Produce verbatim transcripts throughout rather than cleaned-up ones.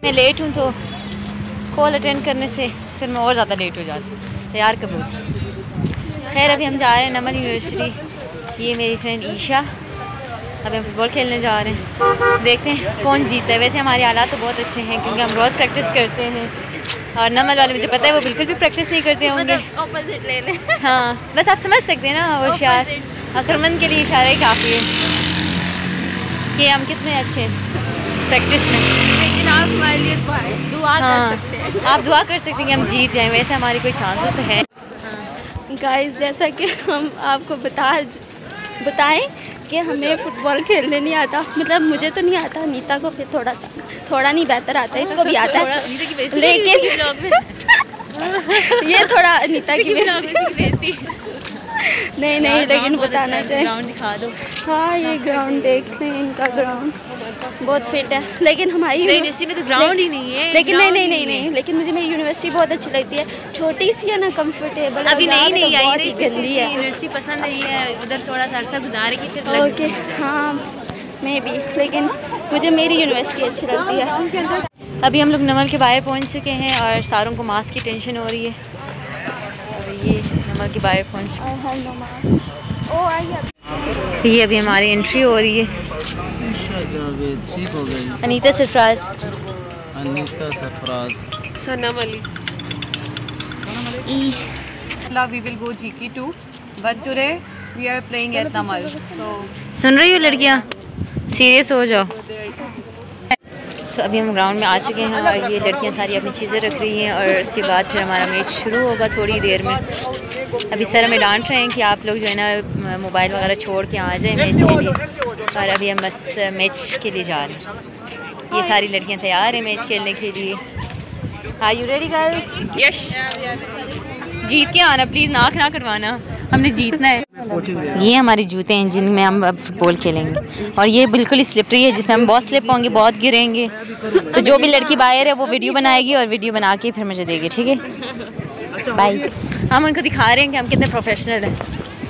मैं लेट हूँ तो कॉल अटेंड करने से फिर मैं और ज़्यादा लेट हो जाती हूँ, तैयार कब होती। खैर अभी हम जा रहे हैं नमन यूनिवर्सिटी। ये मेरी फ्रेंड ईशा, अभी हम फुटबॉल खेलने जा रहे हैं, देखते हैं कौन जीतता है। वैसे हमारे हालात तो बहुत अच्छे हैं क्योंकि हम रोज़ प्रैक्टिस करते हैं, और नमन वाले मुझे पता है वो बिल्कुल भी प्रैक्टिस नहीं करते होंगे। ऑपोजिट ले लें। हाँ बस आप समझ सकते हैं ना, होशियार अकरमंद के लिए इशारा ही काफ़ी है कि हम कितने अच्छे हैं प्रैक्टिस में। लेकिन आप हमारे लिए दुआ हाँ, कर सकते हैं। आप दुआ कर सकते हैं कि हम जीत जाएं। वैसे हमारी कोई चांसेस तो है। गाइस जैसा कि हम आपको बता बताएं कि हमें फ़ुटबॉल खेलने नहीं आता, मतलब मुझे तो नहीं आता, नीता को फिर थोड़ा सा थोड़ा नहीं बेहतर आता है, इसको भी आता है लेकिन ये थोड़ा नीता की बेइज्जती नहीं नहीं लेकिन बताना चाहिए। ग्राउंड दिखा दो। हाँ ये ग्राउंड देख लें, इनका ग्राउंड बहुत फिट है, लेकिन हमारी यूनिवर्सिटी में तो ग्राउंड ही नहीं है। लेकिन नहीं नहीं नहीं नहीं लेकिन मुझे मेरी यूनिवर्सिटी बहुत अच्छी लगती है, छोटी सी है ना, कंफर्टेबल। अभी नहीं नहीं आई ना, गंदी है यूनिवर्सिटी पसंद नहीं है, उधर थोड़ा सा अरसा गुजारेगी फिर। ओके हाँ मे भी, लेकिन मुझे मेरी यूनिवर्सिटी अच्छी लगती है। अभी हम लोग नमल के बाहर पहुंच चुके हैं और सारों को मास्क की टेंशन हो रही है, और ये नमल के बाहर पहुंच चुके हैं। ये अभी हमारी एंट्री हो रही है। अनीता सरफराज, अनीता सरफराज, सनम अली। ईश We will go G K two, but today we are playing at Namal. So सुन रही हो लड़कियाँ, सीरियस हो जाओ। तो अभी हम ग्राउंड में आ चुके हैं और ये लड़कियां सारी अपनी चीज़ें रख रही हैं, और उसके बाद फिर हमारा मैच शुरू होगा थोड़ी देर में। अभी सर हमें डांट रहे हैं कि आप लोग जो है ना मोबाइल वगैरह छोड़ के आ जाएं मैच के लिए, और अभी हम बस मैच के लिए जा रहे हैं। ये सारी लड़कियां तैयार हैं मैच खेलने के लिए। Are you ready girls? Yes. जीत के आना प्लीज़, नाक ना कटवाना, हमने जीतना है। ये हमारे जूते हैं जिनमें हम अब फुटबॉल खेलेंगे, और ये बिल्कुल ही स्लिपरी है जिसमें हम बहुत स्लिप होंगे, बहुत गिरेंगे। तो जो भी लड़की बाहर है वो वीडियो बनाएगी और वीडियो बना के फिर मुझे देगी, ठीक है? बाय। हम उनको दिखा रहे हैं कि हम कितने प्रोफेशनल हैं।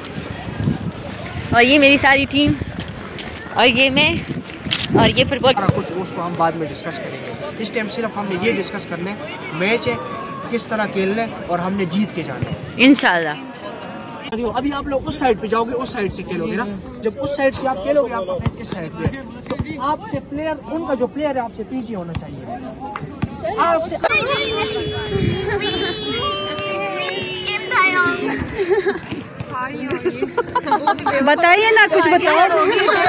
और ये मेरी सारी टीम, और ये मैं, और ये फुटबॉल कुछ उसको हम बाद में डिस्कस करेंगे। इस टाइम सिर्फ हमने ये डिस्कस करने मैच है किस तरह खेलना है, और हमने जीत के जाना है इंशाल्लाह। अभी आप लोग उस साइड पे जाओगे, उस साइड से खेलोगे ना, जब उस साइड से आप खेलोगे आपका मैच इस साइड पे, तो आपसे प्लेयर, उनका जो प्लेयर है आपसे पीछे होना चाहिए। आपसे बताइए ना, कुछ बताओ।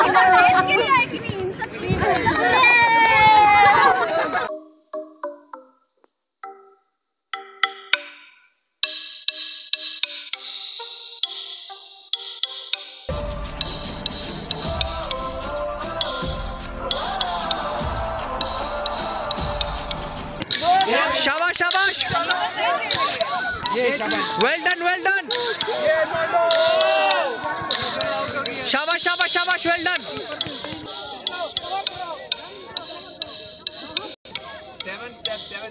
शाबाश शाबाश, वेल डन वेल डन, शाबाश शाबाश शाबाश, well done. Seven step seven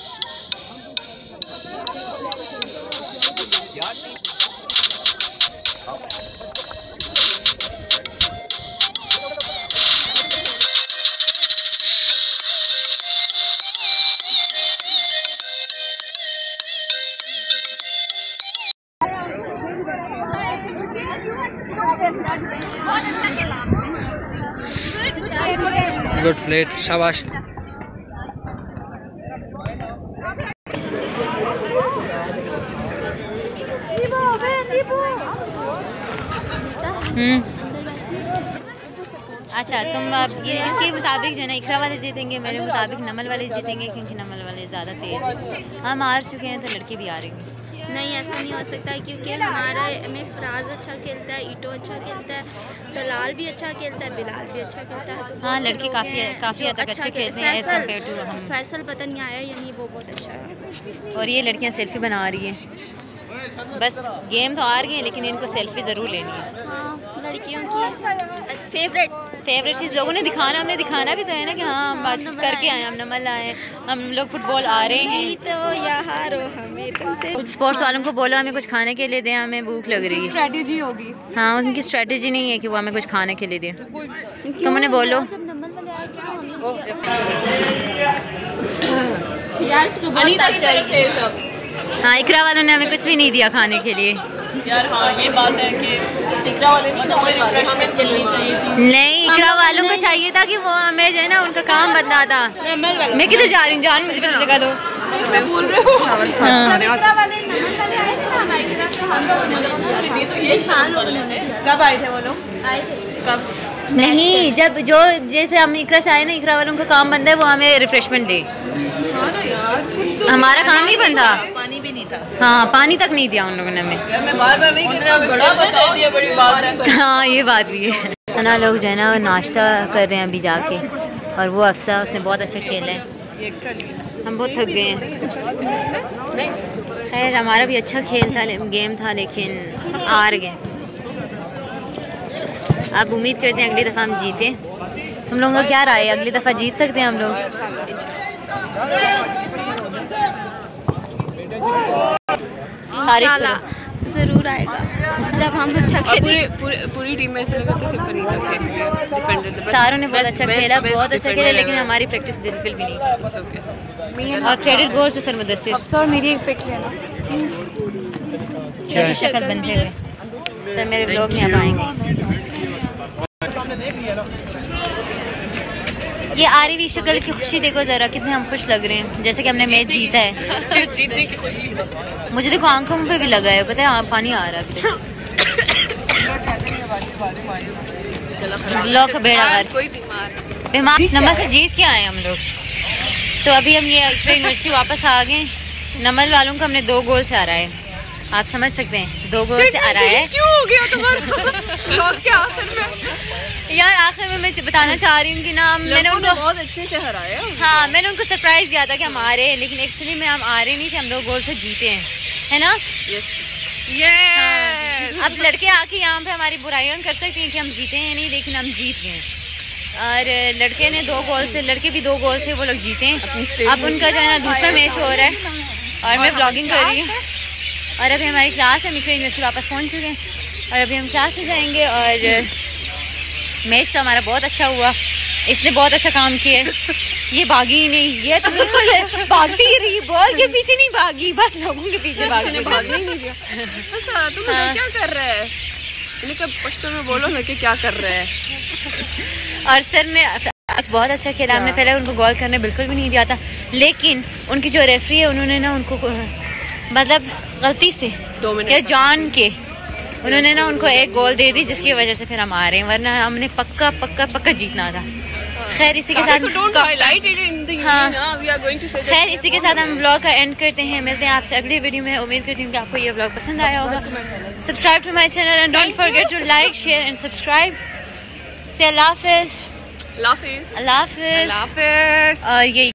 good plate, शाबाश। हम्म अच्छा, तुम अब ये इसके मुताबिक जो है ना इकरा वाले जीतेंगे, मेरे मुताबिक नमल वाले जीतेंगे, क्योंकि नमल वाले ज़्यादा तेज़ हैं। हम हार चुके हैं तो लड़के भी आ रहे हैं। नहीं ऐसा नहीं हो सकता, क्योंकि हमारे में फराज अच्छा खेलता है, ईटो अच्छा खेलता है, तलाल भी अच्छा खेलता है, बिलाल भी अच्छा खेलता है। तो हाँ लड़के काफ़ी काफ़ी हद तक अच्छे खेलते हैं एज कम्पेयर टू हम। फैसल पता नहीं आया या नहीं, वो बहुत अच्छा है। और ये लड़कियाँ सेल्फी बना रही हैं, बस गेम तो आ रही हैं लेकिन इनको सेल्फी ज़रूर लेनी है। हाँ लड़कियों की फेवरेट फेवरेट चीज़ लोगों ने दिखाना, हमने दिखाना भी तो है ना कि हाँ हम आज कुछ करके आए, हम नमल आए, हम लोग फुटबॉल आ रहे हैं। तो या हारो हमें तुमसे। स्पोर्ट्स वालों को बोलो हमें कुछ खाने के लिए दें, हमें भूख लग रही है। स्ट्रेटेजी होगी। हाँ उनकी स्ट्रेटेजी नहीं है कि वो हमें कुछ खाने के लिए दें, तुम उन्हें बोलो। नर्स को अनीता की तरफ से सब। हाँ, इकरा वालों ने हमें कुछ भी नहीं दिया खाने के लिए यार। हाँ ये बात है कि इकरा वाले नहीं, हमें रिफ्रेशमेंट मिलनी चाहिए थी। नहीं, इकरा वालों को चाहिए था कि वो हमें जो है ना उनका काम बदला था। मैं किधर जा रही हूँ? जान मुझे पता जगह दो। मैं बोल रही हूँ कब आए थे वो लोग? आए थे कब? नहीं, जब जो जैसे हम इकरा से आए ना, इकरा वालों का काम बंद है, वो हमें रिफ्रेशमेंट दे। हाँ ना यार, कुछ तो हमारा काम नहीं बंद था। पानी भी नहीं था। हाँ, पानी तक नहीं दिया उन लोगों ने हमें। यार मैं बार बार नहीं बड़ा बता दिया, बड़ी बात है। हाँ, ये बात भी है। ना लोग जो है ना नाश्ता कर रहे हैं अभी जाके, और वो अफसा उसने बहुत अच्छा खेला है। हम बहुत थक गए हैं। खैर हमारा भी अच्छा खेल था, गेम था, लेकिन हार गए। अब उम्मीद करते हैं अगली दफ़ा हम जीते। हम लोगों का क्या राय है, अगली दफ़ा जीत सकते हैं हम लोग? जरूर आएगा जब हम अच्छा पूरी पूरी पूरी टीम में ऐसे लगा तो सिर्फ अनीता खेल रही है, डिफेंडर। सारों ने बहुत अच्छा खेला, बहुत अच्छा खेला, लेकिन हमारी प्रैक्टिस बिल्कुल भी नहीं थी। और credit goes to sir Mudassir. अफसर मेरी एक पिक लेना। मेरी शक्ल बनते हुए सर मेरे ब्लॉग में आप आएंगे। ये आ रही हुई शक्ल की खुशी देखो जरा, कितने हम खुश लग रहे हैं, जैसे कि हमने मैच जीता है। जीतने की खुशी। मुझे देखो आंखों पे भी लगा है, पता है, पानी आ रहा है। ब्लॉग का बेड़ा गर्क। कोई बीमार बीमार नमल से जीत के आए हम लोग। तो अभी हम ये यूनिवर्सिटी वापस आ गए। नमल वालों को हमने दो गोल से हरा है, आप समझ सकते हैं, दो गोल से हरा है। क्यों हो गया तुम्हारा? क्या आखिर में? यार आखिर में मैं बताना चाह रही हूँ कि ना मैंने उनको बहुत अच्छे से हराया। हाँ, मैंने उनको सरप्राइज दिया था कि हम आ रहे हैं, लेकिन एक्चुअली में हम आ रहे नहीं थे, हम दो गोल से जीते हैं, है ना? yes. हाँ। अब लड़के आके यहाँ पे हमारी बुराइयां कर सकती हैं कि हम जीते हैं नहीं, लेकिन हम जीत गए। और लड़के ने दो गोल से, लड़के भी दो गोल से वो लोग जीते हैं। अब उनका जो है ना दूसरा मैच हो रहा है और मैं ब्लॉगिंग कर रही हूँ। और अभी हमारी क्लास है, मिक्रो यूनिवर्सिटी वापस पहुँच चुके हैं और अभी हम क्लास में जाएंगे। और मैच तो हमारा बहुत अच्छा हुआ, इसने बहुत अच्छा काम किया। ये भागी ही नहीं, ये तो बिल्कुल भागती ही रही, बॉल के पीछे नहीं भागी, बस लोगों के पीछे भागी। भागने ही नहीं दिया। अच्छा तुम हाँ। क्या कर रहे हैं? इन्हें कब पश्तो में बोलो ना कि क्या कर रहे हैं। और सर ने आज बहुत अच्छा खेला, हमने पहले उनको गोल करने बिल्कुल भी नहीं दिया था, लेकिन उनकी जो रेफरी है उन्होंने ना उनको मतलब गलती से या जान के उन्होंने ना उनको एक गोल दे दी, जिसकी वजह से फिर हम आ रहे हैं, वरना हमने पक्का पक्का पक्का जीतना था। खैर इसी के साथ हाँ खैर इसी के साथ हम व्लॉग का एंड करते हैं। मिलते हैं आपसे अगली वीडियो में। उम्मीद करती हूँ कि आपको ये व्लॉग पसंद आया होगा। Subscribe to my channel and don't forget to like share and subscribe. से अल्लाह हाफिज़। अल्लाह हाफिज़। अल्लाह हाफिज़। अल्लाह हाफिज़। और ये